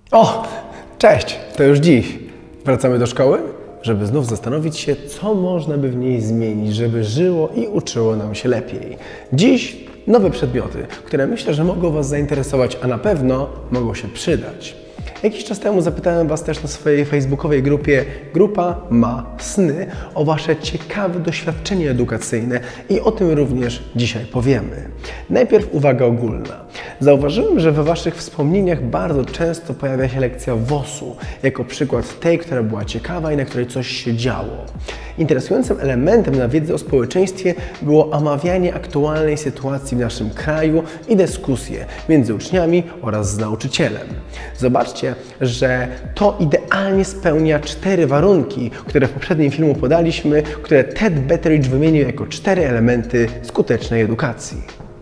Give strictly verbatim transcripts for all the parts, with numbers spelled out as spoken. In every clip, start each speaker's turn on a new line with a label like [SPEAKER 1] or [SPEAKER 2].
[SPEAKER 1] O, cześć! To już dziś. Wracamy do szkoły, żeby znów zastanowić się, co można by w niej zmienić, żeby żyło i uczyło nam się lepiej. Dziś nowe przedmioty, które myślę, że mogą Was zainteresować, a na pewno mogą się przydać. Jakiś czas temu zapytałem Was też na swojej facebookowej grupie Grupa ma sny o Wasze ciekawe doświadczenie edukacyjne i o tym również dzisiaj powiemy. Najpierw uwaga ogólna. Zauważyłem, że we Waszych wspomnieniach bardzo często pojawia się lekcja W O S-u jako przykład tej, która była ciekawa i na której coś się działo. Interesującym elementem na wiedzy o społeczeństwie było omawianie aktualnej sytuacji w naszym kraju i dyskusje między uczniami oraz z nauczycielem. Zobaczcie, że to idealnie spełnia cztery warunki, które w poprzednim filmu podaliśmy, które Ted Betteridge wymienił jako cztery elementy skutecznej edukacji.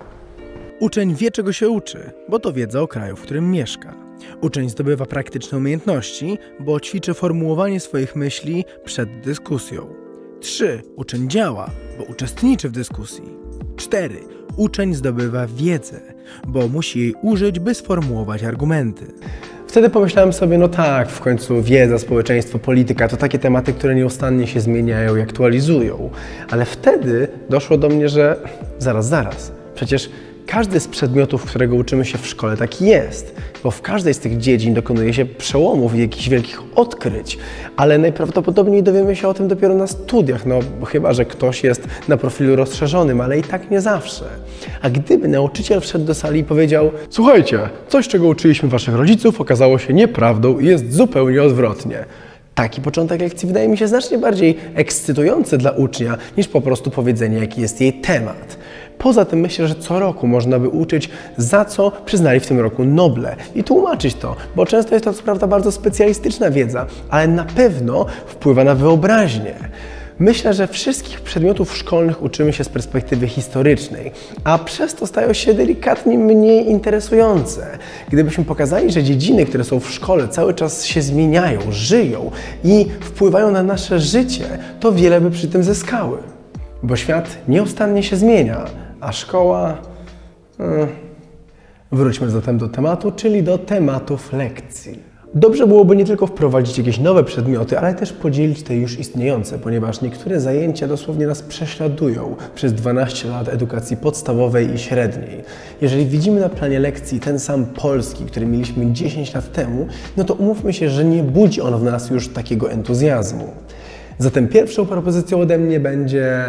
[SPEAKER 2] Uczeń wie, czego się uczy, bo to wiedza o kraju, w którym mieszka. Uczeń zdobywa praktyczne umiejętności, bo ćwiczy formułowanie swoich myśli przed dyskusją. trzy. Uczeń działa, bo uczestniczy w dyskusji. cztery. Uczeń zdobywa wiedzę, bo musi jej użyć, by sformułować argumenty.
[SPEAKER 1] Wtedy pomyślałem sobie, no tak, w końcu wiedza, społeczeństwo, polityka to takie tematy, które nieustannie się zmieniają i aktualizują. Ale wtedy doszło do mnie, że zaraz, zaraz, przecież każdy z przedmiotów, którego uczymy się w szkole, taki jest, bo w każdej z tych dziedzin dokonuje się przełomów i jakichś wielkich odkryć, ale najprawdopodobniej dowiemy się o tym dopiero na studiach, no chyba że ktoś jest na profilu rozszerzonym, ale i tak nie zawsze. A gdyby nauczyciel wszedł do sali i powiedział: słuchajcie, coś, czego uczyliśmy waszych rodziców, okazało się nieprawdą i jest zupełnie odwrotnie. Taki początek lekcji wydaje mi się znacznie bardziej ekscytujący dla ucznia, niż po prostu powiedzenie, jaki jest jej temat. Poza tym myślę, że co roku można by uczyć, za co przyznali w tym roku Noble i tłumaczyć to, bo często jest to co prawda bardzo specjalistyczna wiedza, ale na pewno wpływa na wyobraźnię. Myślę, że wszystkich przedmiotów szkolnych uczymy się z perspektywy historycznej, a przez to stają się delikatnie mniej interesujące. Gdybyśmy pokazali, że dziedziny, które są w szkole, cały czas się zmieniają, żyją i wpływają na nasze życie, to wiele by przy tym zyskały. Bo świat nieustannie się zmienia, a szkoła... Hmm. Wróćmy zatem do tematu, czyli do tematów lekcji. Dobrze byłoby nie tylko wprowadzić jakieś nowe przedmioty, ale też podzielić te już istniejące, ponieważ niektóre zajęcia dosłownie nas prześladują przez dwanaście lat edukacji podstawowej i średniej. Jeżeli widzimy na planie lekcji ten sam polski, który mieliśmy dziesięć lat temu, no to umówmy się, że nie budzi on w nas już takiego entuzjazmu. Zatem pierwszą propozycją ode mnie będzie...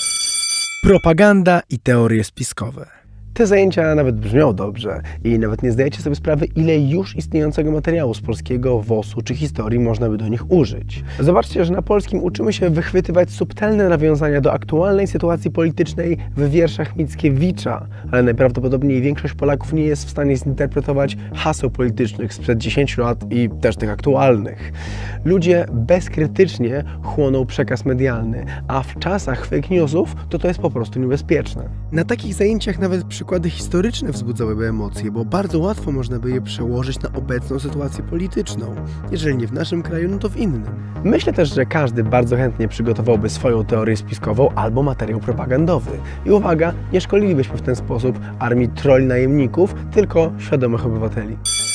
[SPEAKER 2] propaganda i teorie spiskowe.
[SPEAKER 1] Te zajęcia nawet brzmią dobrze i nawet nie zdajecie sobie sprawy, ile już istniejącego materiału z polskiego, W O S-u czy historii można by do nich użyć. Zobaczcie, że na polskim uczymy się wychwytywać subtelne nawiązania do aktualnej sytuacji politycznej w wierszach Mickiewicza, ale najprawdopodobniej większość Polaków nie jest w stanie zinterpretować haseł politycznych sprzed dziesięciu lat i też tych aktualnych. Ludzie bezkrytycznie chłoną przekaz medialny, a w czasach fake newsów to to jest po prostu niebezpieczne.
[SPEAKER 2] Na takich zajęciach nawet przykłady historyczne wzbudzałyby emocje, bo bardzo łatwo można by je przełożyć na obecną sytuację polityczną. Jeżeli nie w naszym kraju, no to w innym.
[SPEAKER 1] Myślę też, że każdy bardzo chętnie przygotowałby swoją teorię spiskową albo materiał propagandowy. I uwaga, nie szkolilibyśmy w ten sposób armii troli najemników, tylko świadomych obywateli.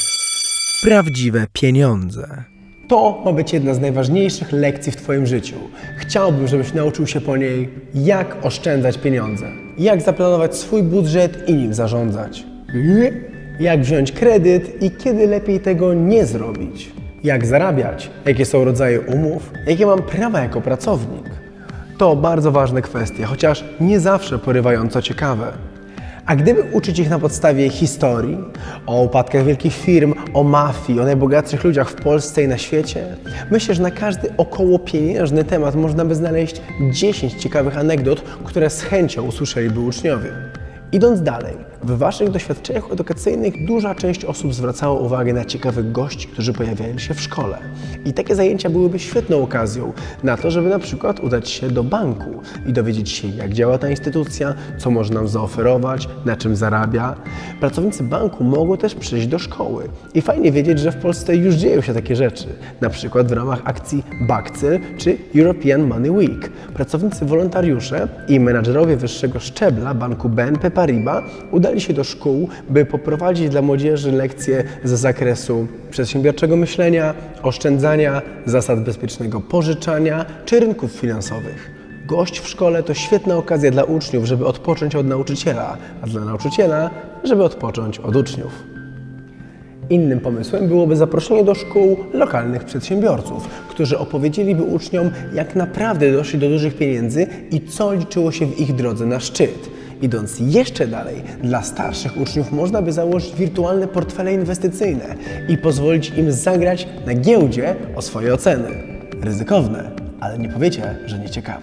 [SPEAKER 2] Prawdziwe pieniądze.
[SPEAKER 1] To ma być jedna z najważniejszych lekcji w Twoim życiu. Chciałbym, żebyś nauczył się po niej, jak oszczędzać pieniądze, jak zaplanować swój budżet i nim zarządzać, jak wziąć kredyt i kiedy lepiej tego nie zrobić, jak zarabiać, jakie są rodzaje umów, jakie mam prawa jako pracownik. To bardzo ważne kwestie, chociaż nie zawsze porywająco ciekawe. A gdyby uczyć ich na podstawie historii, o upadkach wielkich firm, o mafii, o najbogatszych ludziach w Polsce i na świecie, myślę, że na każdy około pieniężny temat można by znaleźć dziesięć ciekawych anegdot, które z chęcią usłyszeliby uczniowie. Idąc dalej, w Waszych doświadczeniach edukacyjnych duża część osób zwracała uwagę na ciekawych gości, którzy pojawiają się w szkole. I takie zajęcia byłyby świetną okazją na to, żeby na przykład udać się do banku i dowiedzieć się, jak działa ta instytucja, co może nam zaoferować, na czym zarabia. Pracownicy banku mogą też przyjść do szkoły. I fajnie wiedzieć, że w Polsce już dzieją się takie rzeczy. Na przykład w ramach akcji Bakcyl czy European Money Week. Pracownicy wolontariusze i menadżerowie wyższego szczebla banku B N P Paribas udali udali się do szkół, by poprowadzić dla młodzieży lekcje z zakresu przedsiębiorczego myślenia, oszczędzania, zasad bezpiecznego pożyczania czy rynków finansowych. Gość w szkole to świetna okazja dla uczniów, żeby odpocząć od nauczyciela, a dla nauczyciela, żeby odpocząć od uczniów. Innym pomysłem byłoby zaproszenie do szkół lokalnych przedsiębiorców, którzy opowiedzieliby uczniom, jak naprawdę doszli do dużych pieniędzy i co liczyło się w ich drodze na szczyt. Idąc jeszcze dalej, dla starszych uczniów można by założyć wirtualne portfele inwestycyjne i pozwolić im zagrać na giełdzie o swoje oceny. Ryzykowne, ale nie powiecie, że nieciekawe.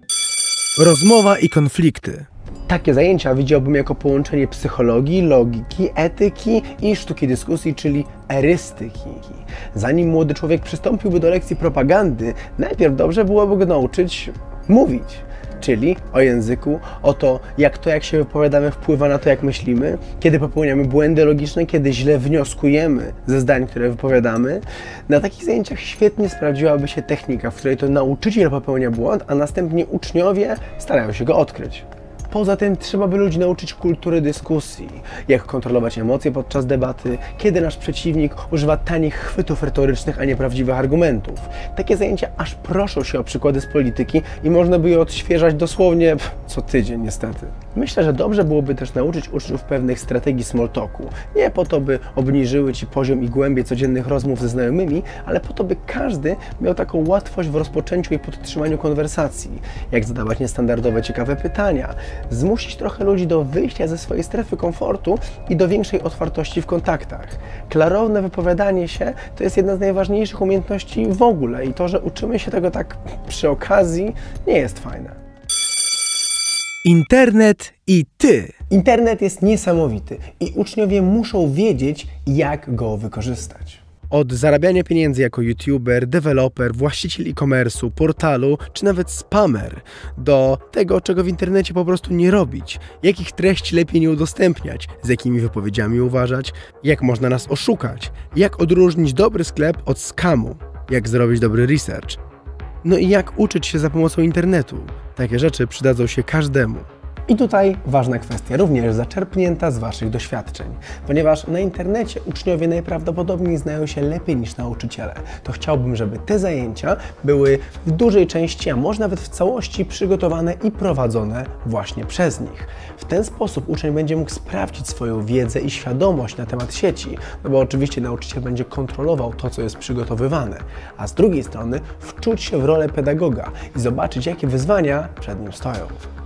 [SPEAKER 2] Rozmowa i konflikty.
[SPEAKER 1] Takie zajęcia widziałbym jako połączenie psychologii, logiki, etyki i sztuki dyskusji, czyli erystyki. Zanim młody człowiek przystąpiłby do lekcji propagandy, najpierw dobrze byłoby go nauczyć mówić. Czyli o języku, o to, jak to, jak się wypowiadamy, wpływa na to, jak myślimy, kiedy popełniamy błędy logiczne, kiedy źle wnioskujemy ze zdań, które wypowiadamy. Na takich zajęciach świetnie sprawdziłaby się technika, w której to nauczyciel popełnia błąd, a następnie uczniowie starają się go odkryć. Poza tym trzeba by ludzi nauczyć kultury dyskusji, jak kontrolować emocje podczas debaty, kiedy nasz przeciwnik używa tanich chwytów retorycznych, a nie prawdziwych argumentów. Takie zajęcia aż proszą się o przykłady z polityki i można by je odświeżać dosłownie pff, co tydzień niestety. Myślę, że dobrze byłoby też nauczyć uczniów pewnych strategii small talku. Nie po to, by obniżyły ci poziom i głębię codziennych rozmów ze znajomymi, ale po to, by każdy miał taką łatwość w rozpoczęciu i podtrzymaniu konwersacji. Jak zadawać niestandardowe, ciekawe pytania, zmusić trochę ludzi do wyjścia ze swojej strefy komfortu i do większej otwartości w kontaktach. Klarowne wypowiadanie się to jest jedna z najważniejszych umiejętności w ogóle i to, że uczymy się tego tak przy okazji, nie jest fajne.
[SPEAKER 2] Internet i ty.
[SPEAKER 1] Internet jest niesamowity i uczniowie muszą wiedzieć, jak go wykorzystać.
[SPEAKER 2] Od zarabiania pieniędzy jako youtuber, deweloper, właściciel e-commerce'u, portalu, czy nawet spamer, do tego, czego w internecie po prostu nie robić, jakich treści lepiej nie udostępniać, z jakimi wypowiedziami uważać, jak można nas oszukać, jak odróżnić dobry sklep od skamu, jak zrobić dobry research. No i jak uczyć się za pomocą internetu. Takie rzeczy przydadzą się każdemu.
[SPEAKER 1] I tutaj ważna kwestia, również zaczerpnięta z Waszych doświadczeń. Ponieważ na internecie uczniowie najprawdopodobniej znają się lepiej niż nauczyciele, to chciałbym, żeby te zajęcia były w dużej części, a może nawet w całości przygotowane i prowadzone właśnie przez nich. W ten sposób uczeń będzie mógł sprawdzić swoją wiedzę i świadomość na temat sieci, no bo oczywiście nauczyciel będzie kontrolował to, co jest przygotowywane, a z drugiej strony wczuć się w rolę pedagoga i zobaczyć, jakie wyzwania przed nim stoją.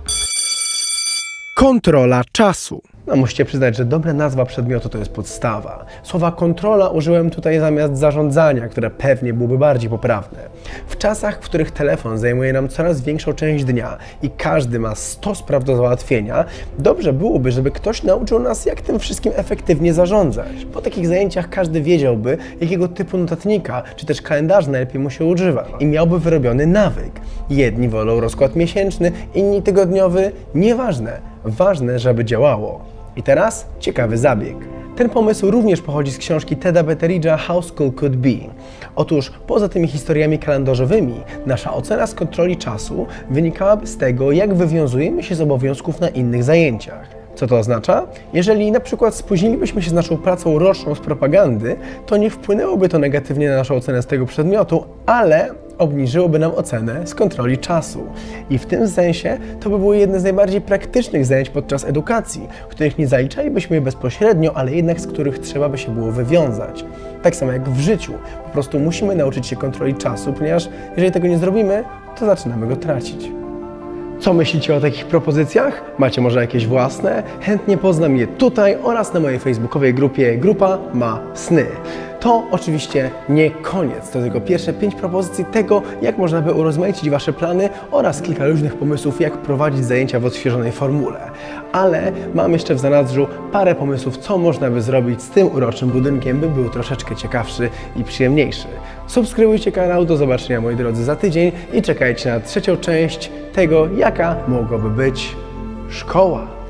[SPEAKER 2] Kontrola czasu.
[SPEAKER 1] No, musicie przyznać, że dobra nazwa przedmiotu to jest podstawa. Słowa kontrola użyłem tutaj zamiast zarządzania, które pewnie byłoby bardziej poprawne. W czasach, w których telefon zajmuje nam coraz większą część dnia i każdy ma sto spraw do załatwienia, dobrze byłoby, żeby ktoś nauczył nas, jak tym wszystkim efektywnie zarządzać. Po takich zajęciach każdy wiedziałby, jakiego typu notatnika czy też kalendarza najlepiej mu się używa i miałby wyrobiony nawyk. Jedni wolą rozkład miesięczny, inni tygodniowy, nieważne. Ważne, żeby działało. I teraz ciekawy zabieg. Ten pomysł również pochodzi z książki Teda Betteridge'a How School Could Be. Otóż poza tymi historiami kalendarzowymi, nasza ocena z kontroli czasu wynikałaby z tego, jak wywiązujemy się z obowiązków na innych zajęciach. Co to oznacza? Jeżeli na przykład spóźnilibyśmy się z naszą pracą roczną z propagandy, to nie wpłynęłoby to negatywnie na naszą ocenę z tego przedmiotu, ale obniżyłoby nam ocenę z kontroli czasu. I w tym sensie to by były jedne z najbardziej praktycznych zajęć podczas edukacji, których nie zaliczalibyśmy bezpośrednio, ale jednak z których trzeba by się było wywiązać. Tak samo jak w życiu. Po prostu musimy nauczyć się kontroli czasu, ponieważ jeżeli tego nie zrobimy, to zaczynamy go tracić. Co myślicie o takich propozycjach? Macie może jakieś własne? Chętnie poznam je tutaj oraz na mojej facebookowej grupie Grupa Ma Sny. To oczywiście nie koniec, to tylko pierwsze pięć propozycji tego, jak można by urozmaicić Wasze plany oraz kilka luźnych pomysłów, jak prowadzić zajęcia w odświeżonej formule. Ale mam jeszcze w zanadrzu parę pomysłów, co można by zrobić z tym uroczym budynkiem, by był troszeczkę ciekawszy i przyjemniejszy. Subskrybujcie kanał, do zobaczenia moi drodzy za tydzień i czekajcie na trzecią część tego, jaka mogłaby być szkoła.